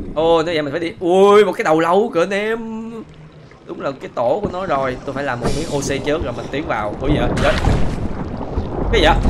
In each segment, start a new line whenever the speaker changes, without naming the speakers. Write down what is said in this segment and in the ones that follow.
Ô, nếu vậy mình phải đi. Ui, một cái đầu lâu kìa anh em. Đúng là cái tổ của nó rồi. Tôi phải làm một miếng oxy trước rồi mình tiến vào. Ui dạ, chết. Cái gì vậy?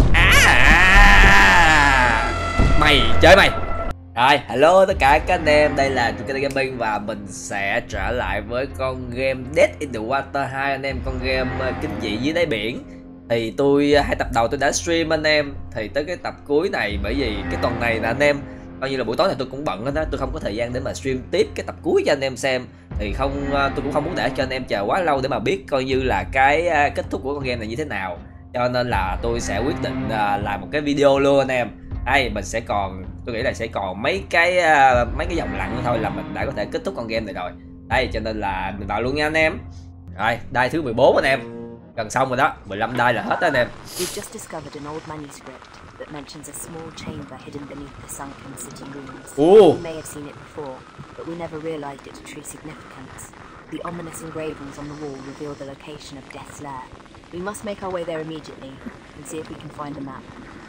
Mày chơi mày. Rồi, hello tất cả các anh em, đây là Tụi Gaming và mình sẽ trở lại với con game Dead in the Water 2 anh em, con game kinh dị dưới đáy biển. Thì tôi hai tập đầu tôi đã stream anh em, thì tới cái tập cuối này bởi vì cái tuần này là anh em coi như là buổi tối này tôi cũng bận hết á, tôi không có thời gian để mà stream tiếp cái tập cuối cho anh em xem. Thì tôi cũng không muốn để cho anh em chờ quá lâu để mà biết coi như là cái kết thúc của con game này như thế nào. Cho nên là tôi sẽ quyết định làm một cái video luôn anh em. Đây mình sẽ còn, tôi nghĩ là sẽ còn mấy cái dòng lặn nữa thôi là mình đã có thể kết thúc con game này rồi. Đây cho nên là mình vào luôn nha anh em. Rồi, đai thứ 14 anh em. Gần xong rồi đó, 15 đai là hết đó anh em.
We've just discovered an old manuscript that mentions a small chamber hidden beneath the sunken city ruins. We may have seen it before, but we never realized its true significance. The ominous engravings on the wall reveal the location of Death's Lair. We must make our way there immediately and see if we can find a map.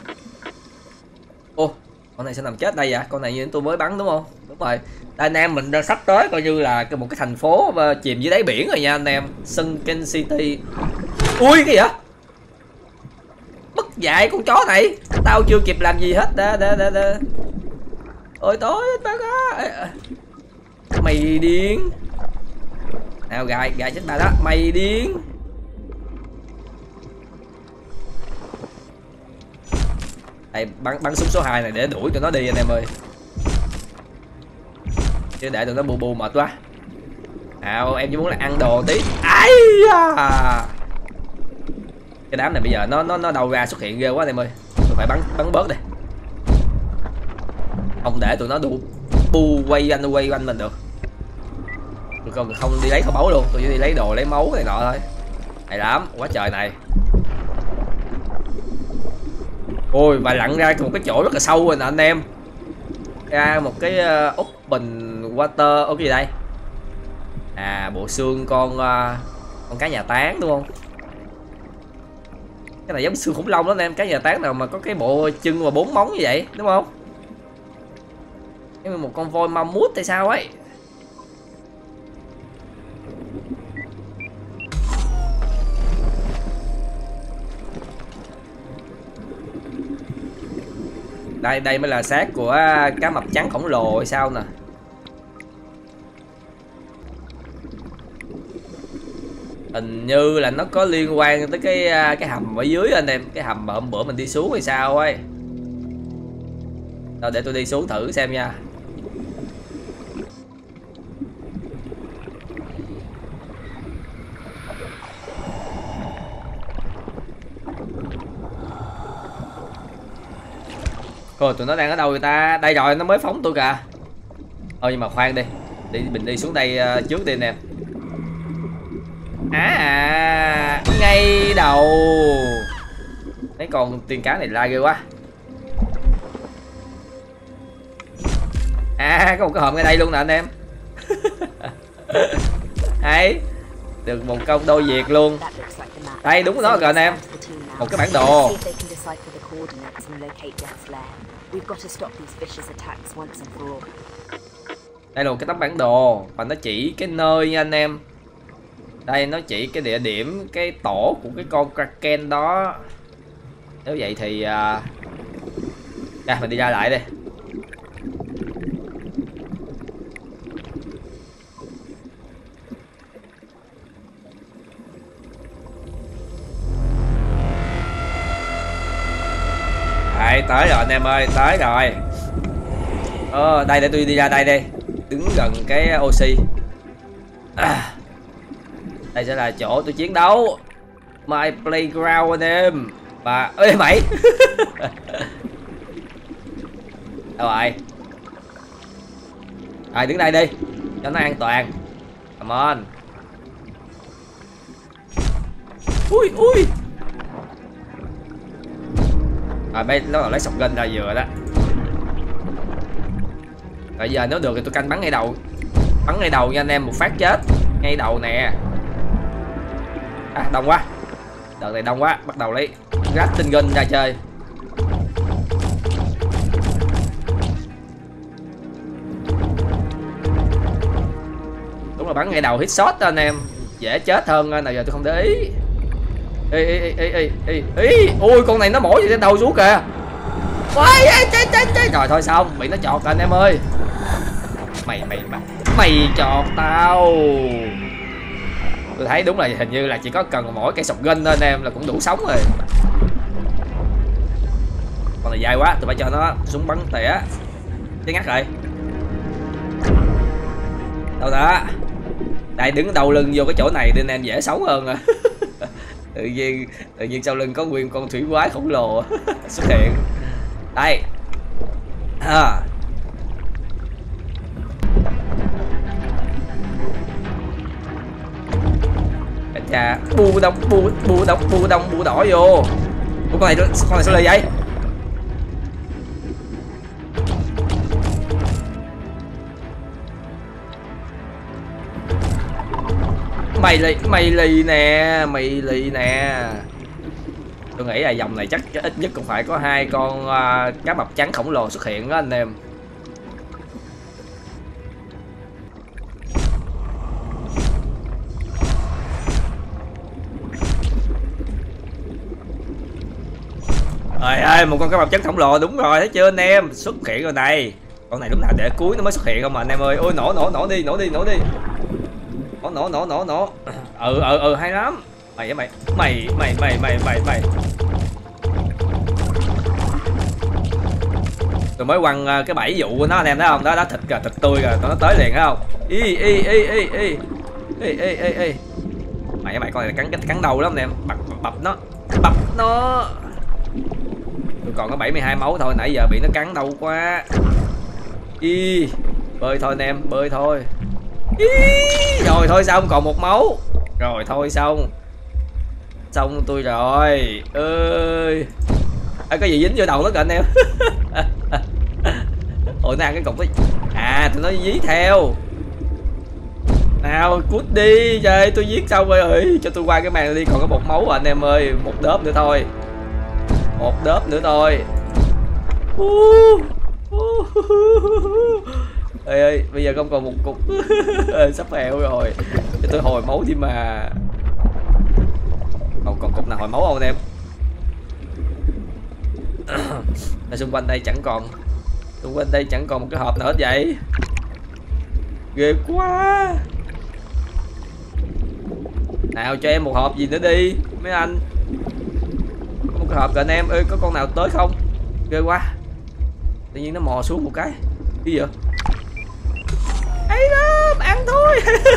Ô, con này sẽ nằm chết đây vậy? Con này như tôi mới bắn đúng không? Đúng rồi. Đây anh em, mình đã sắp tới coi như là một cái thành phố chìm dưới đáy biển rồi nha anh em. Sunken City. Ui cái gì vậy? Mất dạy con chó này. Tao chưa kịp làm gì hết. Đa. Ôi tối bác á. Mày điên. Nào gài chết bà đó. Mày điên. Đây, bắn súng số 2 này để đuổi tụi nó đi anh em ơi. Chứ để tụi nó bu mệt quá. Em chỉ muốn là ăn đồ tí. Ai da. Cái đám này bây giờ nó đầu ra xuất hiện ghê quá anh em ơi. Tôi phải bắn bớt đây. Không để tụi nó quay quanh mình được. Tôi không đi lấy kho báu luôn, tôi chỉ đi lấy đồ lấy máu này nọ thôi. Hay lắm, quá trời này. Ôi và lặn ra một cái chỗ rất là sâu rồi nè anh em. Ra một cái open water. Cái gì đây? Bộ xương con cá nhà táng đúng không? Cái này giống xương khủng long đó anh em. Cá nhà táng nào mà có cái bộ chân và 4 móng như vậy đúng không? Cái một con voi mammoth hay sao ấy. Đây mới là xác của cá mập trắng khổng lồ hay sao nè. Hình như là nó có liên quan tới cái hầm ở dưới anh em, cái hầm hôm bữa mình đi xuống hay sao ấy. Rồi để tôi đi xuống thử xem nha. Rồi tụi nó đang ở đâu người ta? Đây rồi, nó mới phóng tôi kìa. Nhưng mà khoan đi. Mình đi xuống đây trước đi nè. Ngay đầu. Mấy con tiên cá này la ghê quá. Có một cái hòm ngay đây luôn nè anh em. Hay. Được một công đôi việc luôn. Đây đúng đó rồi anh em. Một cái bản đồ. Đây là một cái tấm bản đồ và nó chỉ cái nơi nha anh em. Đây nó chỉ cái địa điểm, cái tổ của cái con Kraken đó. Nếu vậy thì mình đi ra lại đi. Đây, tới rồi anh em ơi, tới rồi. Đây để tôi đi ra đây đi. Đứng gần cái oxy. Đây sẽ là chỗ tôi chiến đấu. My playground anh em. Và ơi mày. Đâu rồi? Đứng đây đi cho nó an toàn. Come on. Ui. Nó lấy shotgun ra vừa đó. Rồi giờ nếu được thì tôi canh bắn ngay đầu. Bắn ngay đầu nha anh em, một phát chết. Ngay đầu nè. Đông quá. Đợt này đông quá, bắt đầu lấy Gatling gun ra chơi. mà bắn ngay đầu hit shot đó anh em, dễ chết hơn. Nào giờ tôi không để ý. Ê. Ui con này nó mổ trên đầu xuống kìa. Ôi chết. Rồi thôi xong, bị nó chọt anh em ơi. Mày chọt tao. Tôi thấy đúng là hình như là chỉ có cần mỗi cây shotgun thôi anh em là cũng đủ sống rồi. Con này dài quá, tôi phải cho nó súng bắn tỉa. Chết ngắt rồi. Đâu đó. Đây đứng đầu lưng vô cái chỗ này nên em dễ sống hơn à. tự nhiên sau lưng có nguyên con thủy quái khổng lồ xuất hiện. Đây. Chà, bu đỏ vô. Ủa, con này sao lại vậy? Mày lì nè. Tôi nghĩ là dòng này chắc ít nhất cũng phải có 2 con cá mập trắng khổng lồ xuất hiện đó anh em. Trời ơi, một con cá mập trắng khổng lồ, đúng rồi, thấy chưa anh em, xuất hiện rồi này. Con này lúc nào để cuối nó mới xuất hiện không mà anh em ơi. Ôi nổ đi. Nổ. Hay lắm. Mày. Tôi mới quăng cái bẫy dụ của nó anh em thấy không? Đó thịt tươi rồi, nó tới liền thấy không? Ê. Mày con này cắn đầu lắm anh em, bập nó. Tôi còn có 72 máu thôi, nãy giờ bị nó cắn đau quá. Bơi thôi anh em, bơi thôi. Rồi thôi xong, còn 1 máu. Rồi thôi xong tôi rồi ơi. Có gì dính vô đầu nó kìa anh em. Ôi nó ăn cái cục ấy. Tụi nó dí theo. Nào cút đi. Trời, tôi giết xong rồi. Cho tôi qua cái màn đi, còn có 1 máu rồi anh em ơi. 1 đớp nữa thôi. Ê, bây giờ không còn 1 cục. Sắp heo rồi. Cho tôi hồi máu đi mà. Còn cục nào hồi máu không anh em? Xung quanh đây chẳng còn một cái hộp nào hết vậy. Ghê quá. Nào cho em 1 hộp gì nữa đi mấy anh. Có một cái hộp kìa anh em ơi, có con nào tới không? Ghê quá. Tự nhiên nó mò xuống một cái. Cái gì vậy? Ấy đó, ăn thôi.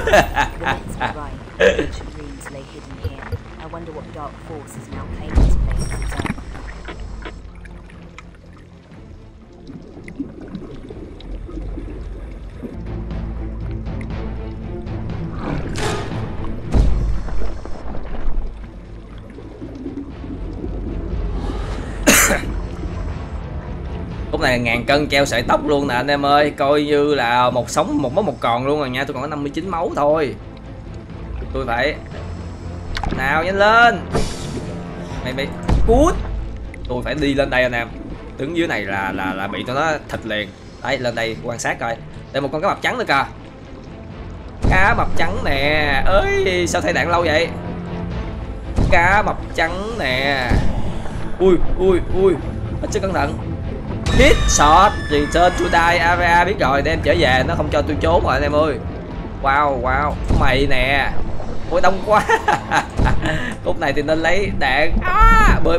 Lúc này 1000 cân treo sợi tóc luôn nè anh em ơi, coi như là một sống một mất một còn luôn rồi nha. Tôi còn có 59 máu thôi. Tôi phải. Nào nhanh lên. Mày cút. Tôi phải đi lên đây anh em. Đứng dưới này là bị tụi nó thịt liền. Đấy, lên đây quan sát coi. Đây một con cá mập trắng nữa kìa. Cá mập trắng nè. Ơi sao thay đạn lâu vậy? Cá mập trắng nè. Ui. Hết sức cẩn thận. Hit shot return to die area, biết rồi, đem trở về, nó không cho tôi trốn rồi anh em ơi. Wow. Mày nè. Ôi đông quá. Lúc này thì nên lấy đạn. Bơi.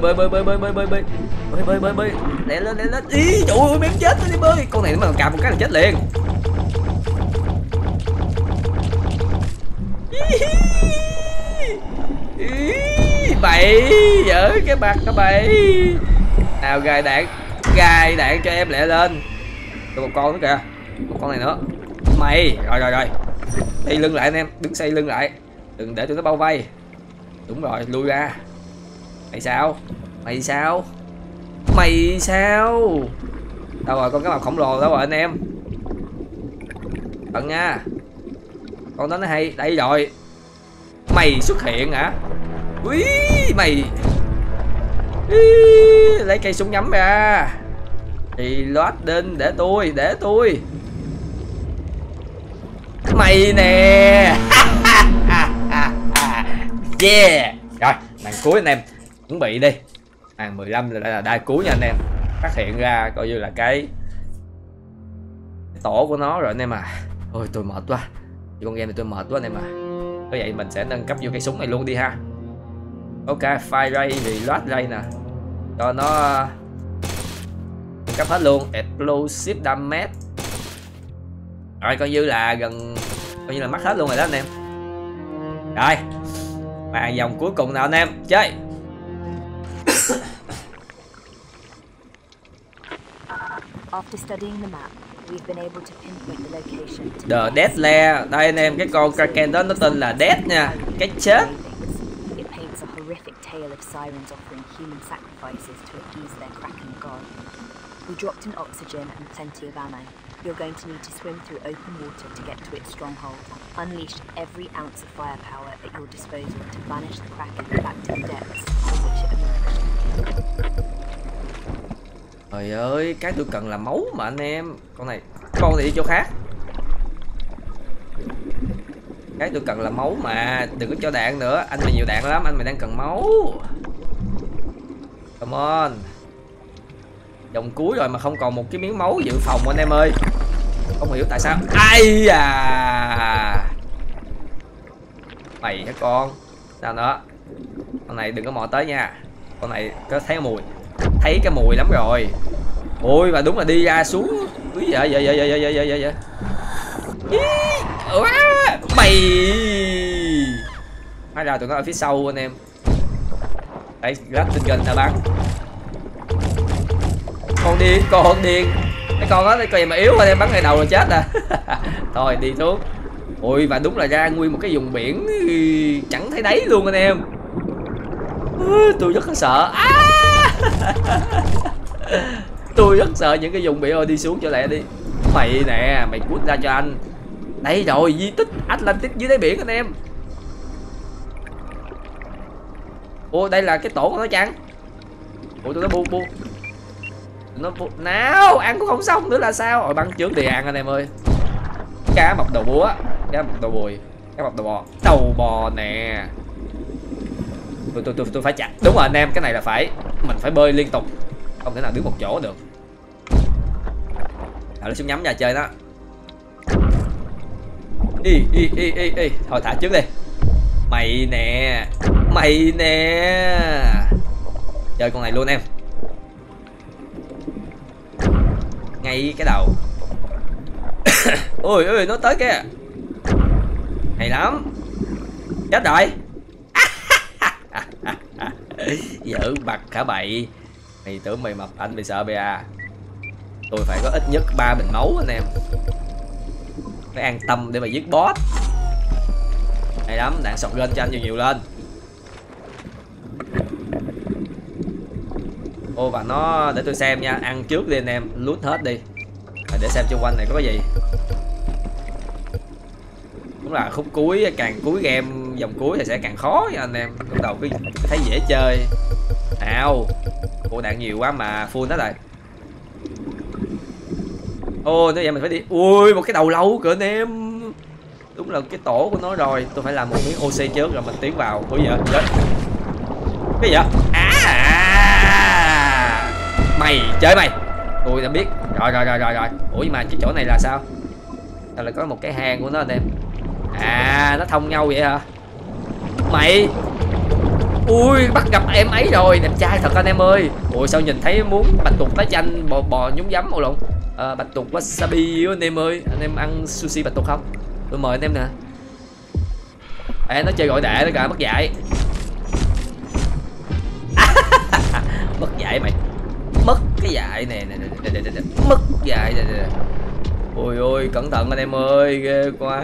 Lẹ lên. Ý trời ơi, mém chết nó đi bơi. Con này nó mà cạp một cái là chết liền. Bậy dở cái mặt nó bậy. Nào gài đạn cho em lẹ lên. Tôi một con nữa kìa. Một con này nữa. Mày. Rồi. Xây lưng lại anh em, đứng xây lưng lại. Đừng để tụi nó bao vây. Đúng rồi, lui ra. Mày sao? Đâu rồi, con cá mập khổng lồ đâu rồi anh em? Tận nha. Con đó nó hay. Đây rồi. Mày xuất hiện hả? Úi, mày. Lấy cây súng nhắm ra. Thì loát đinh để tôi. Mày nè. Yeah. Rồi màn cuối anh em, chuẩn bị đi. Màn 15 là đai cuối nha anh em. Phát hiện ra coi như là cái tổ của nó rồi anh em à. Ôi tôi mệt quá, con game này tôi mệt quá anh em à. Bởi vậy mình sẽ nâng cấp vô cây súng này luôn đi ha. Ok, fire ray, reload ray nè, cho nó nâng cấp hết luôn. Explosive damage. Rồi coi như là coi như là mắc hết luôn rồi đó anh em. Rồi màn vòng cuối cùng nào anh em chơi.
After studying the map, we've been able to pinpoint the location.
The Death Lair. Đây anh em, cái con Kraken đó nó tên là Death nha, cái chết.
It paints a horrific tale of sirens offering human sacrifices to appease their Kraken god. We dropped in oxygen and plenty of ammo. You're going to need to swim through open water to get to its stronghold. Unleash every ounce of firepower at your disposal to banish the Kraken back to the depths from which it emerged.
Trời ơi, cái tôi cần là máu mà anh em. Con này đi chỗ khác. Cái tôi cần là máu mà, đừng có cho đạn nữa. Anh mày nhiều đạn lắm, anh mày đang cần máu. Come on. Vòng cuối rồi mà không còn một cái miếng máu dự phòng anh em ơi. Không hiểu tại sao. Ai à. Mày hả con. Sao nữa. Con này đừng có mò tới nha. Con này có thấy mùi. Thấy cái mùi lắm rồi. Ôi và đúng là đi ra xuống. Dạ. Mày. Hóa ra tụi nó ở phía sau anh em. Đấy, Gatling gun đã bắn. Con điên. Cái con đó coi mà yếu anh em, bắn ngay đầu là chết à. Thôi đi xuống. Ôi và đúng là ra nguyên một cái vùng biển chẳng thấy đáy luôn anh em. Tôi rất là sợ. Tôi rất sợ những cái vùng biển. Ôi đi xuống trở lại đi. Mày nè, mày cút ra cho anh. Đây rồi, di tích Atlantis dưới đáy biển anh em. Ồ đây là cái tổ của nó chăng? Ủa tụi nó bu. Nó nào ăn cũng không xong nữa là sao? Rồi bắn trước thì ăn anh em ơi. Cá mập đầu búa, cá mập đầu bùi, cá mập đầu bò nè. Tôi phải chặt. Đúng rồi anh em, cái này là mình phải bơi liên tục, không thể nào đứng một chỗ được. Nó xuống nhắm nhà chơi đó. Thôi thả trước đi. Mày nè. Chơi con này luôn em. Ngay cái đầu. Ôi nó tới kìa. Hay lắm. Chết rồi. Giỡn mặt hả bậy. Mày tưởng mày mập anh mày sợ ba. Tôi phải có ít nhất 3 bình máu anh em. Phải an tâm để mà giết boss. Hay lắm, đạn shotgun cho anh nhiều lên. Ô và nó để tôi xem nha, ăn trước đi anh em, loot hết đi. Để xem xung quanh này có cái gì. Đúng là khúc cuối, càng cuối game vòng cuối thì sẽ càng khó nha anh em. Lúc đầu cứ thấy dễ chơi. Nào. Ô đạn nhiều quá mà full hết rồi. Ô nói vậy mình phải đi. Ui một cái đầu lâu kìa anh em. Đúng là cái tổ của nó rồi. Tôi phải làm một miếng oxy trước rồi mình tiến vào. Ủa vậy chết. Cái gì vậy? Mày chơi mày. Tôi đã biết. Rồi. Ủa nhưng mà cái chỗ này là sao? Đây là có một cái hang của nó anh em. Nó thông nhau vậy hả? Mày. Ui bắt gặp em ấy rồi. Đẹp trai thật anh em ơi. Ui sao nhìn thấy muốn bạch tuộc tái chanh bò nhúng giấm ồ lộn. Bạch tuộc wasabi anh em ơi. Anh em ăn sushi bạch tuộc không? Tôi mời anh em nè. Nó chơi gọi đệ đó kìa, mất dạy. Mất dạy mày. Mất cái dạy nè. Mất dạy nè. Ôi cẩn thận anh em ơi, ghê quá.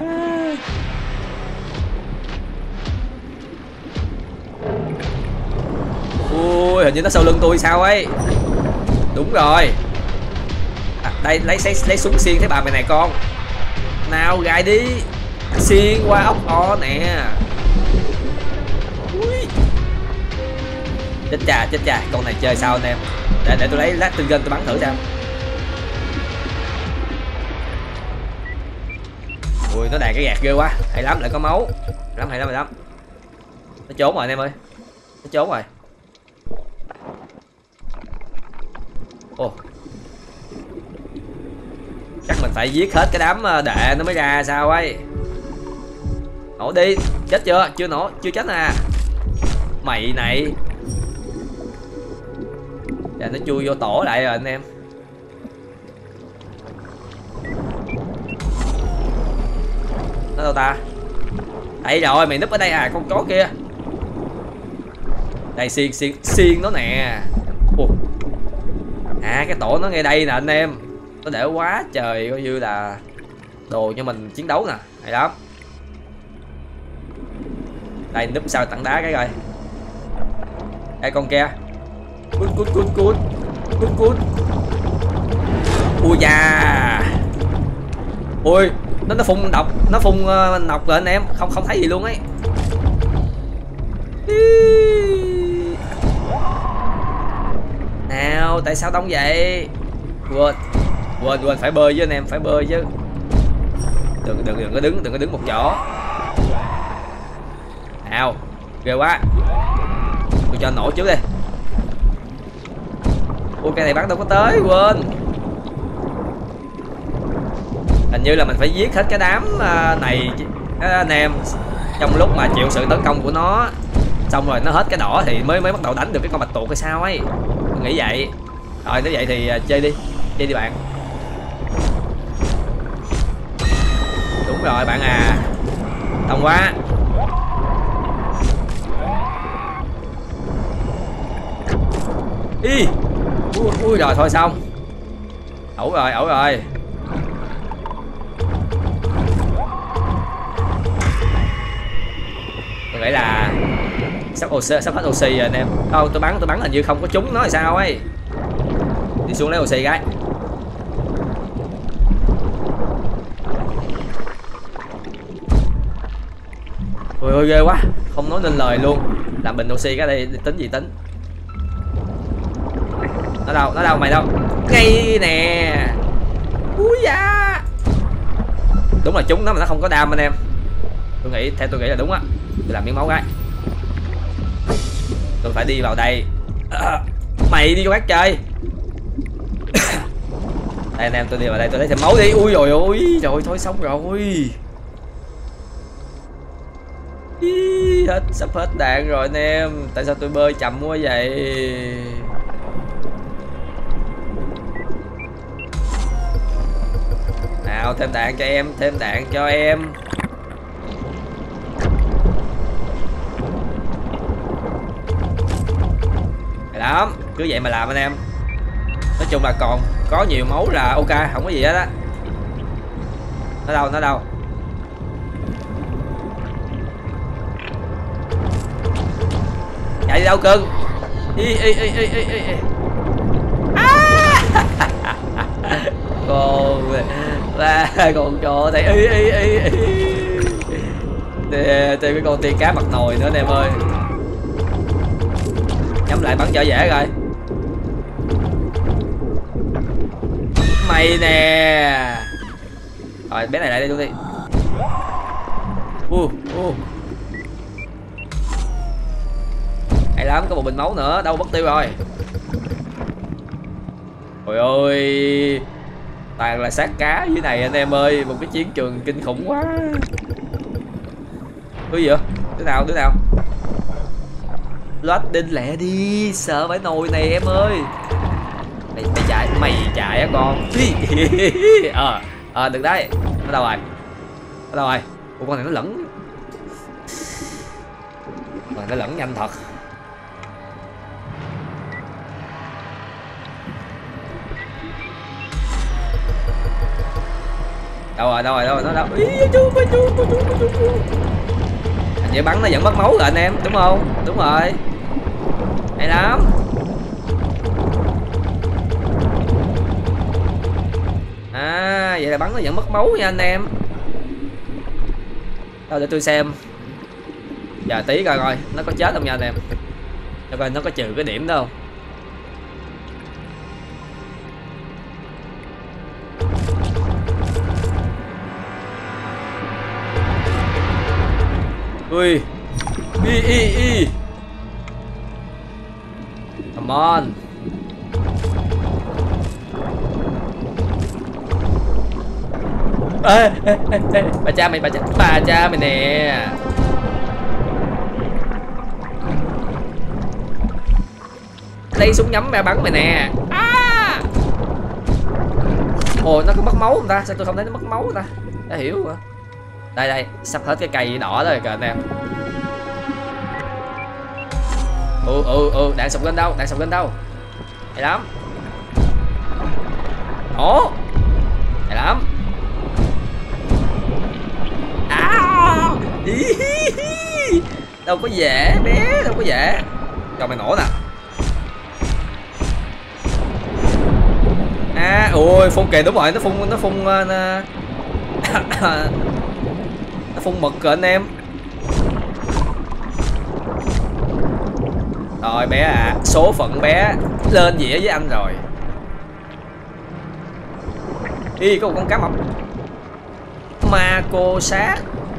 Ui hình như nó sau lưng tôi sao ấy. Đúng rồi. Đây lấy súng xiên thấy bà mày này con. Nào gài đi. Xiên qua ốc o nè. Ui. Chết cha, con này chơi sao anh em. Để tôi lấy Gatling gun tôi bắn thử xem. Ui nó đàn cái gạt ghê quá. Hay lắm, lại có máu. Hay lắm. Nó trốn rồi anh em ơi. Nó trốn rồi. Ồ. Chắc mình phải giết hết cái đám đệ nó mới ra sao ấy. Nổ đi. Chết chưa? Chưa nổ, chưa chết à. Mày này. Dạ nó chui vô tổ lại rồi anh em. Nó đâu ta? Đây rồi, mày núp ở đây à, con chó kia. Đây xiên nó nè. Ủa. À cái tổ nó ngay đây nè anh em. Nó để quá trời coi như là đồ cho mình chiến đấu nè. Hay lắm. Đây núp sau tảng đá cái rồi. Đây con kia. Cút. Ui da. Ui, nó phun độc, nó phun nọc rồi anh em, không thấy gì luôn ấy. Nào, tại sao đông vậy? Quên phải bơi với anh em, phải bơi chứ. Đừng có đứng một chỗ. Nào, ghê quá. Tôi cho nổ trước đi. Ủa cái này bắn đâu có tới, quên. Hình như là mình phải giết hết cái đám này anh em, trong lúc mà chịu sự tấn công của nó. Xong rồi nó hết cái đỏ thì mới bắt đầu đánh được cái con bạch tuộc hay sao ấy. Tôi nghĩ vậy. Rồi nếu vậy thì chơi đi bạn. Đúng rồi bạn à. Đông quá. Đi. Ui rồi thôi xong. Ẩu rồi. Tôi nghĩ là sắp hết oxy rồi anh em. Không, tôi bắn hình như không có trúng nó là sao ấy. Đi xuống lấy oxy cái. Ôi ghê quá, không nói nên lời luôn. Làm bình oxy cái đây tính gì tính. Nó đâu mày đâu. Ngay nè. Úi da. Đúng là chúng nó mà nó không có đam anh em. Theo tôi nghĩ là đúng á. Tôi làm miếng máu cái. Tôi phải đi vào đây. Mày đi vô gác chơi. Đây anh em, tôi đi vào đây tôi lấy thêm máu đi. Ui rồi ôi. Trời thôi xong rồi. Sắp hết đạn rồi anh em. Tại sao tôi bơi chậm quá vậy? Nào thêm đạn cho em. Hay lắm, cứ vậy mà làm anh em. Nói chung là còn có nhiều máu là ok, không có gì hết á. Nó đâu? Chạy đi đâu cưng? Con chó thấy thêm cái con tiên cá mặt nồi nữa anh em ơi. Nhắm lại bắn cho dễ rồi. Mày nè. Rồi bé này lại đây luôn đi. Hay lắm, có một bình máu nữa, đâu mất tiêu rồi. Trời ơi, toàn là xác cá dưới này anh em ơi. Một cái chiến trường kinh khủng quá. Cái gì vậy? Đứa nào? Loát đinh lẹ đi, sợ phải nồi này em ơi. Mày chạy á con. Được đấy. Nó đâu rồi? Ủa con này nó lẫn. Nó lẫn nhanh thật. Đâu rồi nó đâu. Hình như bắn nó vẫn mất máu rồi anh em, đúng không? Đúng rồi. Hay lắm. À vậy là bắn nó vẫn mất máu nha anh em. Thôi để tôi xem. Giờ tí coi nó có chết không nha anh em. Để coi nó có trừ cái điểm đó không. Ui. Y. Come on. Ê, bà cha mày nè. Lấy súng nhắm ra bắn mày nè. Ồ, nó có mất máu không ta? Sao tôi không thấy nó mất máu ta? Đã hiểu hả? Đây, sắp hết cái cây đỏ rồi kìa anh em. Đạn sọc lên đâu? Hay lắm. Ồ, hay lắm. Đâu có dễ bé, đâu có dễ. Cho mày nổ nè. Ôi phun kìa, đúng rồi, nó phun mực rồi anh em. Rồi bé à, số phận bé lên dĩa với anh rồi. Ý, có một con cá mập ma cô sát.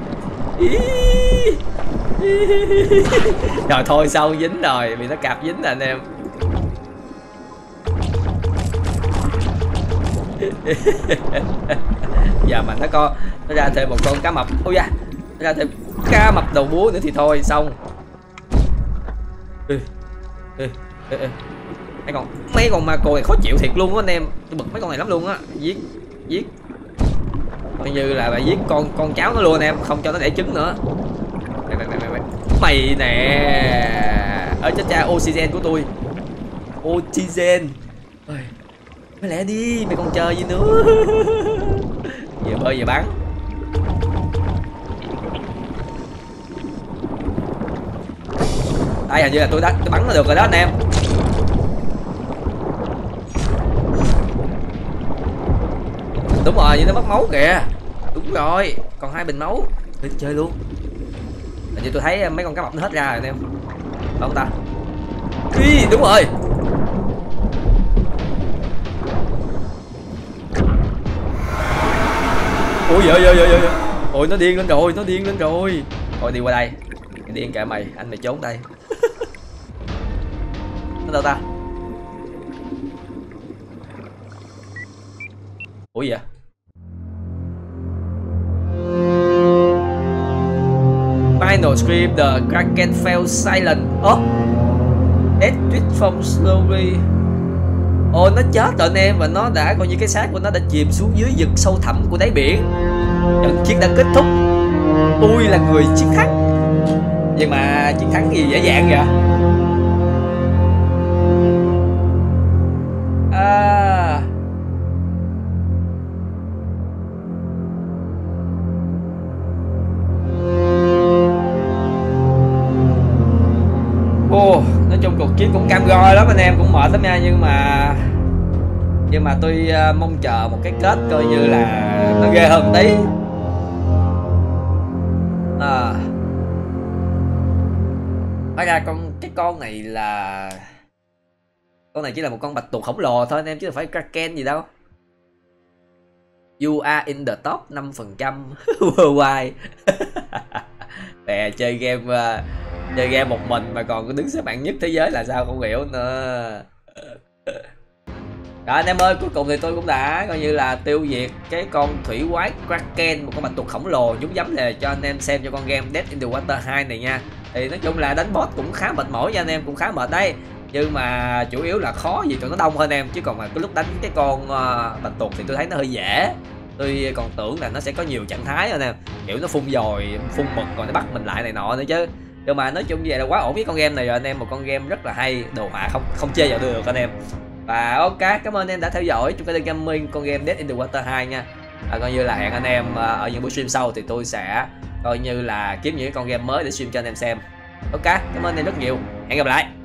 Rồi thôi xong dính rồi, bị nó cạp dính rồi anh em. Giờ mà nó ra thêm một con cá mập. Ôi da, nó ra thêm cá mập đầu búa nữa thì thôi xong. Mấy con ma cô này khó chịu thiệt luôn á anh em. Tôi bực mấy con này lắm luôn á. Giết coi như là giết con cháu nó luôn anh em, không cho nó đẻ trứng nữa. Mày nè. Ở chết cha oxygen của tôi. Oxygen. Mày lẹ đi, mày còn chờ gì nữa. Vừa bơi vừa bắn. Đây hình như là tôi bắn nó được rồi đó anh em. Đúng rồi, như nó mất máu kìa. Đúng rồi, còn 2 bình máu. Đi chơi luôn. Hình như tôi thấy mấy con cá mập nó hết ra rồi anh em. Không ta? Ý, đúng rồi. Ôi giời. Ôi nó điên lên rồi. Thôi đi qua đây. Điên kệ mày, anh mày trốn đây. Nó đâu ta? Ủa gì vậy? Final scream, the Kraken fell silent. Death transform slowly. Ồ, nó chết rồi anh em, và nó đã coi như cái xác của nó đã chìm xuống dưới vực sâu thẳm của đáy biển. Trận chiến đã kết thúc. Tôi là người chiến thắng. Nhưng mà chiến thắng gì dễ dàng vậy? Nói chung cuộc chiến cũng cam go lắm anh em, cũng mệt lắm nha, nhưng mà tôi mong chờ một cái kết coi như là nó ghê hơn tí. Hóa ra cái con này chỉ là một con bạch tuộc khổng lồ thôi anh em, chứ không phải Kraken gì đâu. You are in the top 5% worldwide. Bè chơi game một mình mà còn đứng xếp hạng nhất thế giới là sao không hiểu nữa. Đó anh em ơi, cuối cùng thì tôi cũng đã coi như là tiêu diệt cái con thủy quái Kraken, một con bạch tuộc khổng lồ nhúng giấm này cho anh em xem cho con game Dead in the Water 2 này nha. Thì nói chung là đánh boss cũng khá mệt mỏi nha anh em, cũng khá mệt đấy. Nhưng mà chủ yếu là khó vì tụi nó đông hơn em, chứ còn mà cái lúc đánh cái con bạch tuộc thì tôi thấy nó hơi dễ. Tôi còn tưởng là nó sẽ có nhiều trạng thái anh em, kiểu nó phun dồi, phun mực còn nó bắt mình lại này nọ nữa chứ. Nhưng mà nói chung như vậy là quá ổn với con game này rồi anh em, một con game rất là hay, đồ họa không chê vào được anh em. Và ok, cảm ơn anh em đã theo dõi chúng ta gaming con game Dead in the Water 2 nha. Coi như là hẹn anh em ở những buổi stream sau thì tôi sẽ coi như là kiếm những con game mới để stream cho anh em xem. Ok, cảm ơn anh em rất nhiều, hẹn gặp lại.